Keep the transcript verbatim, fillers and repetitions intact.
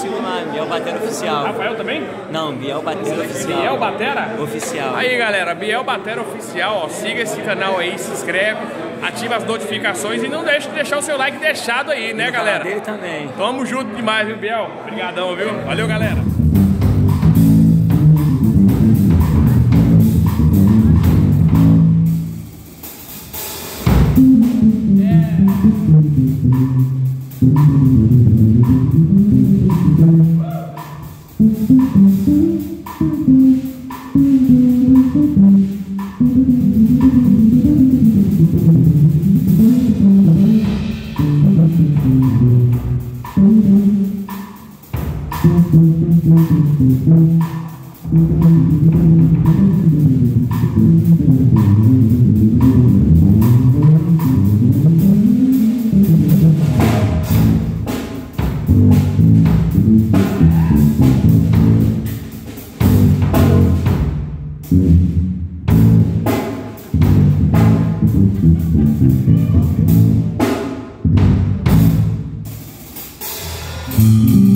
sigo lá, Biel Batera Oficial. Rafael também? Não, Biel Batera Oficial. Biel Batera? Oficial. Aí galera, Biel Batera Oficial, ó, siga esse canal aí, se inscreve, ativa as notificações e não deixe de deixar o seu like deixado aí, né, galera? Dele também. Tamo junto demais, viu, Biel? Obrigadão, viu? Valeu, galera. Mm-hmm.